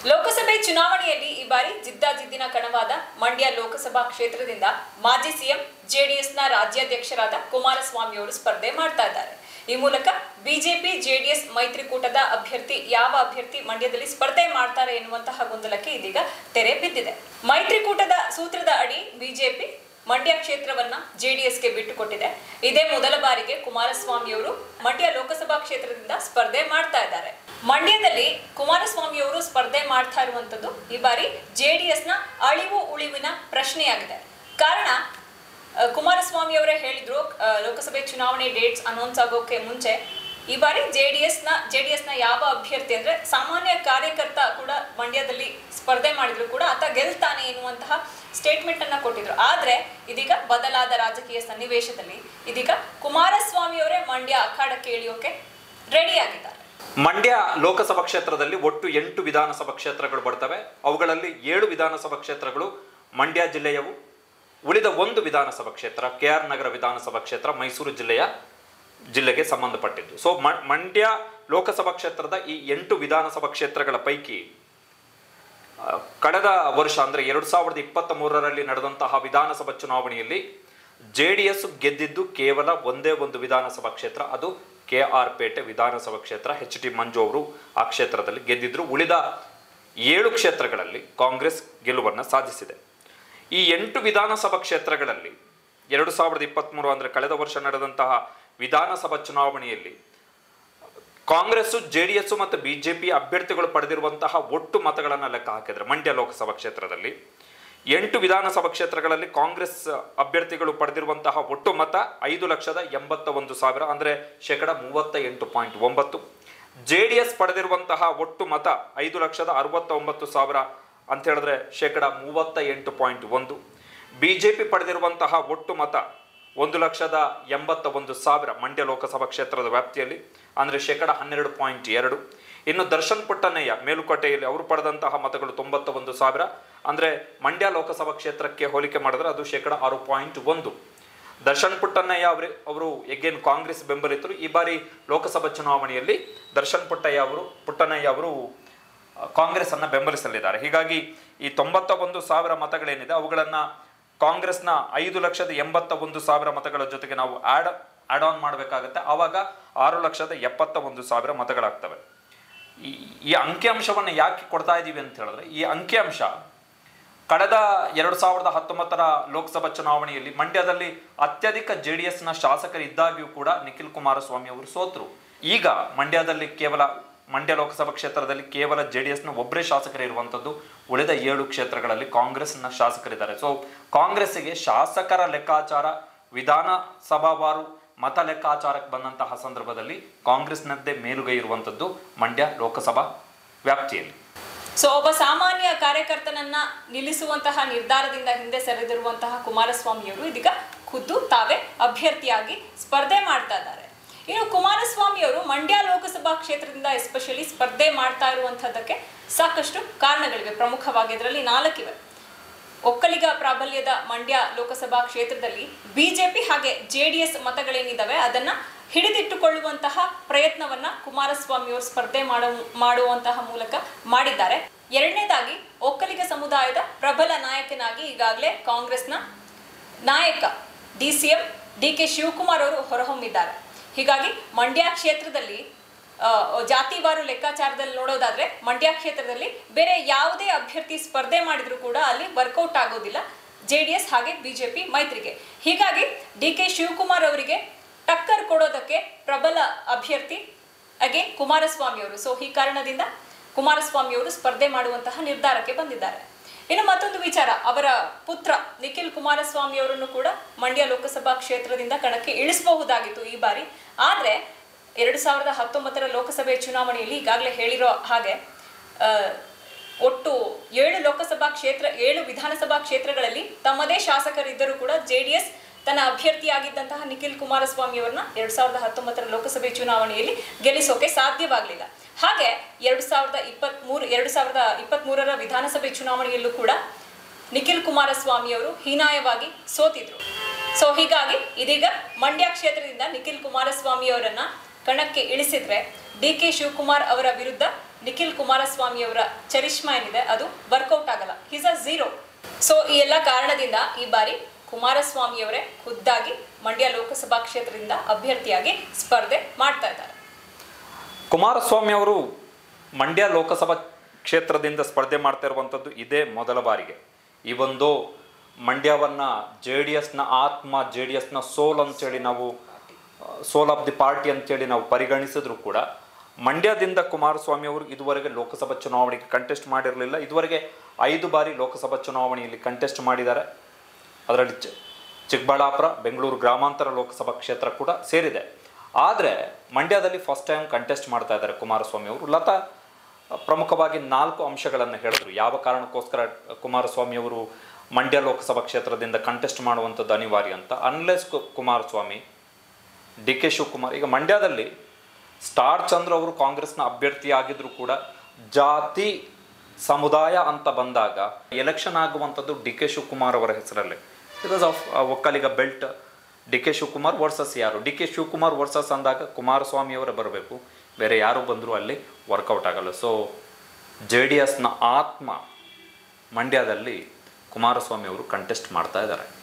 ಲೋಕಸಭೆ ಚುನಾವಣೆಯಲ್ಲಿ ಈ ಬಾರಿ ಜಿದ್ದಾಜಿದ್ದಿನ ಕಣವಾದ ಮಂಡ್ಯ ಲೋಕಸಭಾ ಕ್ಷೇತ್ರದಿಂದ ಮಾಜಿ ಸಿಎಂ ಜೆಡಿಎಸ್ನ ರಾಜ್ಯಾಧ್ಯಕ್ಷರಾದ ಕುಮಾರಸ್ವಾಮಿ ಅವರು ಸ್ಪರ್ಧೆ ಮಾಡ್ತಾ ಇದ್ದಾರೆ. ಈ ಮೂಲಕ ಬಿಜೆಪಿ ಜೆಡಿಎಸ್ ಮೈತ್ರಿಕೂಟದ ಯಾವ ಅಭ್ಯರ್ಥಿ ಮಂಡ್ಯದಲ್ಲಿ ಸ್ಪರ್ಧೆ ಮಾಡ್ತಾರೆ ಎನ್ನುವಂತಹ ಗೊಂದಲಕ್ಕೆ ಇದೀಗ ತೆರೆ ಬಿದ್ದಿದೆ. ಮೈತ್ರಿಕೂಟದ ಸೂತ್ರದ ಅಡಿ ಬಿಜೆಪಿ ಮಂಡ್ಯ ಕ್ಷೇತ್ರವನ್ನ ಜೆಡಿಎಸ್ಗೆ ಬಿಟ್ಟುಕೊಟ್ಟಿದೆ. ಇದೇ ಮೊದಲ ಬಾರಿಗೆ ಕುಮಾರಸ್ವಾಮಿ ಅವರು ಮಂಡ್ಯ ಲೋಕಸಭಾ ಕ್ಷೇತ್ರದಿಂದ ಸ್ಪರ್ಧೆ ಮಾಡ್ತಾ ಇದ್ದಾರೆ. ಮಂಡ್ಯದಲ್ಲಿ ಕುಮಾರಸ್ವಾಮಿ ಅವರು ಸ್ಪರ್ಧೆ ಮಾಡ್ತಾ ಇರುವಂತದ್ದು ಈ ಬಾರಿ ಜೆಡಿಎಸ್ನ ಅಳಿವು ಉಳಿವಿನ ಪ್ರಶ್ನೆಯಾಗಿದೆ. ಕಾರಣ ಕುಮಾರಸ್ವಾಮಿ ಅವರೇ ಹೇಳಿದ್ರು, ಲೋಕಸಭೆ ಚುನಾವಣೆ ಡೇಟ್ಸ್ ಅನೌನ್ಸ್ ಆಗೋಕೆ ಮುಂಚೆ ಈ ಬಾರಿ ಜೆಡಿಎಸ್ನ ಯಾವ ಅಭ್ಯರ್ಥಿ ಅಂದ್ರೆ ಸಾಮಾನ್ಯ ಕಾರ್ಯಕರ್ತ ಕೂಡ ಮಂಡ್ಯದಲ್ಲಿ ಸ್ಪರ್ಧೆ ಮಾಡಿದ್ರು ಕೂಡ ಆತ ಗೆಲ್ತಾನೆ ಎನ್ನುವಂತಹ ಸ್ಟೇಟ್ಮೆಂಟ್ ಅನ್ನ ಕೊಟ್ಟಿದ್ರು. ಆದ್ರೆ ಇದೀಗ ಬದಲಾದ ರಾಜಕೀಯ ಸನ್ನಿವೇಶದಲ್ಲಿ ಇದೀಗ ಕುಮಾರಸ್ವಾಮಿ ಅವರೇ ಮಂಡ್ಯ ಅಖಾಡಕ್ಕೆ ಇಳಿಯೋಕೆ ರೆಡಿ ಆಗಿದ್ದಾರೆ. ಮಂಡ್ಯ ಲೋಕಸಭಾ ಕ್ಷೇತ್ರದಲ್ಲಿ ಒಟ್ಟು 8 ವಿಧಾನಸಭಾ ಕ್ಷೇತ್ರಗಳು ಬರ್ತವೆ. ಅವುಗಳಲ್ಲಿ 7 ವಿಧಾನಸಭಾ ಕ್ಷೇತ್ರಗಳು ಮಂಡ್ಯ ಜಿಲ್ಲೆಯವು. ಉಳಿದ 1 ವಿಧಾನಸಭಾ ಕ್ಷೇತ್ರ KR ನಗರ ವಿಧಾನಸಭಾ ಕ್ಷೇತ್ರ ಮೈಸೂರು ಜಿಲ್ಲೆಗೆ ಸಂಬಂಧಪಟ್ಟಿದ್ದು. ಸೊ ಮಂಡ್ಯ ಲೋಕಸಭಾ ಕ್ಷೇತ್ರದ ಈ 8 ವಿಧಾನಸಭಾ ಕ್ಷೇತ್ರಗಳ ಪೈಕಿ ಕಳೆದ ವರ್ಷ ಅಂದ್ರೆ 2023ರಲ್ಲಿ ನಡೆದಂತಹ ವಿಧಾನಸಭಾ ಚುನಾವಣೆಯಲ್ಲಿ ಜೆಡಿಎಸ್ ಗೆದ್ದಿದ್ದು ಕೇವಲ ಒಂದೇ ಒಂದು ವಿಧಾನಸಭಾ ಕ್ಷೇತ್ರ, ಅದು KR ಪೇಟೆ ವಿಧಾನಸಭಾ ಕ್ಷೇತ್ರ. HT ಮಂಜು ಅವರು ಆ ಕ್ಷೇತ್ರದಲ್ಲಿ ಗೆದ್ದಿದ್ರು. ಉಳಿದ 7 ಕ್ಷೇತ್ರಗಳಲ್ಲಿ ಕಾಂಗ್ರೆಸ್ ಗೆಲುವನ್ನು ಸಾಧಿಸಿದೆ. ಈ 8 ವಿಧಾನಸಭಾ ಕ್ಷೇತ್ರಗಳಲ್ಲಿ 2023 ಅಂದ್ರೆ ಕಳೆದ ವರ್ಷ ನಡೆದಂತಹ ವಿಧಾನಸಭಾ ಚುನಾವಣೆಯಲ್ಲಿ ಕಾಂಗ್ರೆಸ್, ಜೆಡಿಎಸ್ ಮತ್ತು ಬಿಜೆಪಿ ಅಭ್ಯರ್ಥಿಗಳು ಪಡೆದಿರುವಂತಹ ಒಟ್ಟು ಮತಗಳನ್ನು ಲೆಕ್ಕ ಹಾಕಿದ್ರೆ ಮಂಡ್ಯ ಲೋಕಸಭಾ ಕ್ಷೇತ್ರದಲ್ಲಿ 8 ವಿಧಾನಸಭಾ ಕ್ಷೇತ್ರಗಳಲ್ಲಿ ಕಾಂಗ್ರೆಸ್ ಅಭ್ಯರ್ಥಿಗಳು ಪಡೆದಿರುವಂತಹ ಒಟ್ಟು ಮತ 5,81,000 ಅಂದ್ರೆ 38.9%. ಜೆಡಿಎಸ್ ಪಡೆದಿರುವಂತಹ ಒಟ್ಟು ಮತ 5,69,000 ಅಂತ ಹೇಳಿದ್ರೆ 38.1%. ಬಿಜೆಪಿ ಪಡೆದಿರುವಂತಹ ಒಟ್ಟು ಮತ 1,81,000 ಮಂಡ್ಯ ಲೋಕಸಭಾ ಕ್ಷೇತ್ರದ ವ್ಯಾಪ್ತಿಯಲ್ಲಿ ಅಂದರೆ 12.2%. ಇನ್ನು ದರ್ಶನ್ ಪುಟ್ಟಣ್ಣಯ್ಯ ಮೇಲುಕೋಟೆಯಲ್ಲಿ ಅವರು ಪಡೆದಂತಹ ಮತಗಳು 91,000 ಅಂದರೆ ಮಂಡ್ಯ ಲೋಕಸಭಾ ಕ್ಷೇತ್ರಕ್ಕೆ ಹೋಲಿಕೆ ಮಾಡಿದ್ರೆ ಅದು 6.1%. ದರ್ಶನ್ ಪುಟ್ಟಣ್ಣಯ್ಯ ಅವರು ಎಗೇನ್ ಕಾಂಗ್ರೆಸ್ ಬೆಂಬಲಿತರು. ಈ ಬಾರಿ ಲೋಕಸಭಾ ಚುನಾವಣೆಯಲ್ಲಿ ದರ್ಶನ್ ಪುಟ್ಟಣ್ಣಯ್ಯ ಅವರು ಕಾಂಗ್ರೆಸ್ ಅನ್ನ ಬೆಂಬಲಿಸಲಿದ್ದಾರೆ. ಹೀಗಾಗಿ ಈ 91,000 ಮತಗಳೇನಿದೆ ಅವುಗಳನ್ನ ಕಾಂಗ್ರೆಸ್ನ 5,81,000 ಮತಗಳ ಜೊತೆಗೆ ನಾವು ಆಡ್ ಆನ್ ಮಾಡಬೇಕಾಗುತ್ತೆ. ಆವಾಗ 6,71,000 ಮತಗಳಾಗ್ತವೆ. ಈ ಅಂಕಿಅಂಶವನ್ನು ಯಾಕೆ ಕೊಡ್ತಾ ಇದ್ದೀವಿ ಅಂತ ಹೇಳಿದ್ರೆ, ಈ ಅಂಕಿಅಂಶ ಕಳೆದ 2019ರ ಲೋಕಸಭಾ ಚುನಾವಣೆಯಲ್ಲಿ ಮಂಡ್ಯದಲ್ಲಿ ಅತ್ಯಧಿಕ ಜೆಡಿಎಸ್ನ ಶಾಸಕರಿದ್ದಾಗ್ಯೂ ಕೂಡ ನಿಖಿಲ್ ಕುಮಾರಸ್ವಾಮಿ ಅವರು ಸೋತರು. ಈಗ ಮಂಡ್ಯ ಲೋಕಸಭಾ ಕ್ಷೇತ್ರದಲ್ಲಿ ಕೇವಲ ಜೆಡಿಎಸ್ನ ಒಬ್ಬರೇ ಶಾಸಕರು ಇರುವಂಥದ್ದು. ಉಳಿದ 7 ಕ್ಷೇತ್ರಗಳಲ್ಲಿ ಕಾಂಗ್ರೆಸ್ನ ಶಾಸಕರಿದ್ದಾರೆ. ಸೊ ಕಾಂಗ್ರೆಸ್ಸಿಗೆ ಶಾಸಕರ ಲೆಕ್ಕಾಚಾರ ವಿಧಾನಸಭಾವಾರು ಮತ ಲೆಕ್ಕಾಚಾರಕ್ಕೆ ಬಂದಂತಹ ಸಂದರ್ಭದಲ್ಲಿ ಕಾಂಗ್ರೆಸ್ನದ್ದೇ ಮೇಲುಗೈ ಇರುವಂಥದ್ದು ಮಂಡ್ಯ ಲೋಕಸಭಾ ವ್ಯಾಪ್ತಿಯಲ್ಲಿ. ಸೊ ಒಬ್ಬ ಸಾಮಾನ್ಯ ಕಾರ್ಯಕರ್ತನನ್ನ ನಿಲ್ಲಿಸುವಂತಹ ನಿರ್ಧಾರದಿಂದ ಹಿಂದೆ ಸರಿದಿರುವಂತಹ ಕುಮಾರಸ್ವಾಮಿ ಅವರು ಇದೀಗ ಖುದ್ದು ತಾವೇ ಅಭ್ಯರ್ಥಿಯಾಗಿ ಸ್ಪರ್ಧೆ ಮಾಡ್ತಾ ಇದ್ದಾರೆ. ಇನ್ನು ಕುಮಾರಸ್ವಾಮಿ ಅವರು ಮಂಡ್ಯ ಲೋಕಸಭಾ ಕ್ಷೇತ್ರದಿಂದ ಎಸ್ಪೆಷಲಿ ಸ್ಪರ್ಧೆ ಮಾಡ್ತಾ ಇರುವಂತಹದಕ್ಕೆ ಸಾಕಷ್ಟು ಕಾರಣಗಳಿವೆ. ಪ್ರಮುಖವಾಗಿ ಇದರಲ್ಲಿ 4 ಇವೆ. ಒಕ್ಕಲಿಗ ಪ್ರಾಬಲ್ಯದ ಮಂಡ್ಯ ಲೋಕಸಭಾ ಕ್ಷೇತ್ರದಲ್ಲಿ ಬಿಜೆಪಿ ಹಾಗೆ ಜೆಡಿಎಸ್ ಮತಗಳೇನಿದಾವೆ ಅದನ್ನ ಹಿಡಿದಿಟ್ಟುಕೊಳ್ಳುವಂತಹ ಪ್ರಯತ್ನವನ್ನ ಕುಮಾರಸ್ವಾಮಿ ಅವರು ಸ್ಪರ್ಧೆ ಮಾಡುವಂತಹ ಮೂಲಕ ಮಾಡಿದ್ದಾರೆ. ಎರಡನೇದಾಗಿ ಒಕ್ಕಲಿಗ ಸಮುದಾಯದ ಪ್ರಬಲ ನಾಯಕನಾಗಿ ಈಗಾಗಲೇ ಕಾಂಗ್ರೆಸ್ನ ನಾಯಕ DCM DK ಶಿವಕುಮಾರ್ ಅವರು ಹೊರಹೊಮ್ಮಿದ್ದಾರೆ. ಹೀಗಾಗಿ ಮಂಡ್ಯ ಕ್ಷೇತ್ರದಲ್ಲಿ ಜಾತಿವಾರು ಲೆಕ್ಕಾಚಾರದಲ್ಲಿ ನೋಡೋದಾದ್ರೆ ಮಂಡ್ಯ ಕ್ಷೇತ್ರದಲ್ಲಿ ಬೇರೆ ಯಾವುದೇ ಅಭ್ಯರ್ಥಿ ಸ್ಪರ್ಧೆ ಮಾಡಿದ್ರು ಕೂಡ ಅಲ್ಲಿ ವರ್ಕೌಟ್ ಆಗೋದಿಲ್ಲ ಜೆಡಿಎಸ್ ಹಾಗೆ ಬಿಜೆಪಿ ಮೈತ್ರಿಗೆ. ಹೀಗಾಗಿ DK ಶಿವಕುಮಾರ್ ಅವರಿಗೆ ಟಕ್ಕರ್ ಕೊಡೋದಕ್ಕೆ ಪ್ರಬಲ ಅಭ್ಯರ್ಥಿ ಹಾಗೆ ಕುಮಾರಸ್ವಾಮಿ ಅವರು. ಸೊ ಈ ಕಾರಣದಿಂದ ಕುಮಾರಸ್ವಾಮಿ ಅವರು ಸ್ಪರ್ಧೆ ಮಾಡುವಂತಹ ನಿರ್ಧಾರಕ್ಕೆ ಬಂದಿದ್ದಾರೆ. ಇನ್ನು ಮತ್ತೊಂದು ವಿಚಾರ, ಅವರ ಪುತ್ರ ನಿಖಿಲ್ ಕುಮಾರಸ್ವಾಮಿ ಅವರನ್ನು ಕೂಡ ಮಂಡ್ಯ ಲೋಕಸಭಾ ಕ್ಷೇತ್ರದಿಂದ ಕಣಕ್ಕೆ ಇಳಿಸಬಹುದಾಗಿತ್ತು ಈ ಬಾರಿ. ಆದ್ರೆ 2019ರ ಲೋಕಸಭೆ ಚುನಾವಣೆಯಲ್ಲಿ ಈಗಾಗಲೇ ಹೇಳಿರೋ ಹಾಗೆ ಒಟ್ಟು 7 ವಿಧಾನಸಭಾ ಕ್ಷೇತ್ರಗಳಲ್ಲಿ ತಮ್ಮದೇ ಶಾಸಕರಿದ್ದರೂ ಕೂಡ ಜೆಡಿಎಸ್ ತನ್ನ ಅಭ್ಯರ್ಥಿಯಾಗಿದ್ದಂತಹ ನಿಖಿಲ್ ಕುಮಾರಸ್ವಾಮಿ ಅವರನ್ನ 2019ರ ಲೋಕಸಭೆ ಚುನಾವಣೆಯಲ್ಲಿ ಗೆಲ್ಲಿಸೋಕೆ ಸಾಧ್ಯವಾಗಲಿಲ್ಲ. ಹಾಗೆ 2023ರ ವಿಧಾನಸಭೆ ಚುನಾವಣೆಯಲ್ಲೂ ಕೂಡ ನಿಖಿಲ್ ಕುಮಾರಸ್ವಾಮಿ ಅವರು ಹೀನಾಯವಾಗಿ ಸೋತಿದ್ರು. ಸೊ ಹೀಗಾಗಿ ಇದೀಗ ಮಂಡ್ಯ ಕ್ಷೇತ್ರದಿಂದ ನಿಖಿಲ್ ಕುಮಾರಸ್ವಾಮಿ ಅವರನ್ನ ಕಣಕ್ಕೆ ಇಳಿಸಿದ್ರೆ DK ಶಿವಕುಮಾರ್ ಅವರ ವಿರುದ್ಧ ನಿಖಿಲ್ ಕುಮಾರಸ್ವಾಮಿ ಅವರ ಚರಿಷ್ಮಾ ಏನಿದೆ ಅದು ವರ್ಕೌಟ್ ಆಗಲ್ಲ. Is a zero. ಸೊ ಈ ಎಲ್ಲ ಕಾರಣದಿಂದ ಈ ಬಾರಿ ಕುಮಾರಸ್ವಾಮಿ ಅವರೇ ಖುದ್ದಾಗಿ ಮಂಡ್ಯ ಲೋಕಸಭಾ ಕ್ಷೇತ್ರದಿಂದ ಅಭ್ಯರ್ಥಿಯಾಗಿ ಸ್ಪರ್ಧೆ ಮಾಡ್ತಾ ಇದ್ದಾರೆ. ಕುಮಾರಸ್ವಾಮಿ ಅವರು ಮಂಡ್ಯ ಲೋಕಸಭಾ ಕ್ಷೇತ್ರದಿಂದ ಸ್ಪರ್ಧೆ ಮಾಡ್ತಾ ಇರುವಂಥದ್ದು ಇದೇ ಮೊದಲ ಬಾರಿಗೆ. ಈ ಒಂದು ಮಂಡ್ಯವನ್ನು JDSನ ಆತ್ಮ, JDSನ ಸೋಲ್ ಅಂತೇಳಿ ನಾವು ಸೋಲ್ ಆಫ್ ದಿ ಪಾರ್ಟಿ ಅಂತೇಳಿ ನಾವು ಪರಿಗಣಿಸಿದ್ರು ಕೂಡ ಮಂಡ್ಯದಿಂದ ಕುಮಾರಸ್ವಾಮಿ ಅವರು ಇದುವರೆಗೆ ಲೋಕಸಭಾ ಚುನಾವಣೆಗೆ ಕಂಟೆಸ್ಟ್ ಮಾಡಿರಲಿಲ್ಲ. ಇದುವರೆಗೆ 5 ಬಾರಿ ಲೋಕಸಭಾ ಚುನಾವಣೆಯಲ್ಲಿ ಕಂಟೆಸ್ಟ್ ಮಾಡಿದ್ದಾರೆ. ಅದರಲ್ಲಿ ಚಿಕ್ಕಬಳ್ಳಾಪುರ, ಬೆಂಗಳೂರು ಗ್ರಾಮಾಂತರ ಲೋಕಸಭಾ ಕ್ಷೇತ್ರ ಕೂಡ ಸೇರಿದೆ. ಆದರೆ ಮಂಡ್ಯದಲ್ಲಿ ಫಸ್ಟ್ ಟೈಮ್ ಕಂಟೆಸ್ಟ್ ಮಾಡ್ತಾ ಇದ್ದಾರೆ ಕುಮಾರಸ್ವಾಮಿ ಅವರು. ಲತಾ ಪ್ರಮುಖವಾಗಿ 4 ಅಂಶಗಳನ್ನು ಹೇಳಿದ್ರು ಯಾವ ಕಾರಣಕ್ಕೋಸ್ಕರ ಕುಮಾರಸ್ವಾಮಿ ಅವರು ಮಂಡ್ಯ ಲೋಕಸಭಾ ಕ್ಷೇತ್ರದಿಂದ ಕಂಟೆಸ್ಟ್ ಮಾಡುವಂಥದ್ದು ಅನಿವಾರ್ಯ ಅಂತ. ಅನ್ಲೆಸ್ ಕುಮಾರಸ್ವಾಮಿ, DK ಶಿವಕುಮಾರ್, ಈಗ ಮಂಡ್ಯದಲ್ಲಿ ಸ್ಟಾರ್ ಚಂದ್ರ ಅವರು ಕಾಂಗ್ರೆಸ್ನ ಅಭ್ಯರ್ಥಿ ಆಗಿದ್ರು ಕೂಡ ಜಾತಿ ಸಮುದಾಯ ಅಂತ ಬಂದಾಗ ಎಲೆಕ್ಷನ್ ಆಗುವಂಥದ್ದು DK ಶಿವಕುಮಾರ್ ಅವರ ಹೆಸರಲ್ಲೇ. Because of Vokkaliga belt. DK Shivakumar versus ಯಾರು? DK ಶಿವಕುಮಾರ್ ವರ್ಸಸ್ ಅಂದಾಗ ಕುಮಾರಸ್ವಾಮಿ ಅವರೇ ಬರಬೇಕು, ಬೇರೆ ಯಾರು ಬಂದರೂ ಅಲ್ಲಿ ವರ್ಕೌಟ್ ಆಗಲ್ಲ. ಸೊ JDSನ ಆತ್ಮ ಮಂಡ್ಯದಲ್ಲಿ ಕುಮಾರಸ್ವಾಮಿ ಅವರು ಕಂಟೆಸ್ಟ್ ಮಾಡ್ತಾ ಇದ್ದಾರೆ.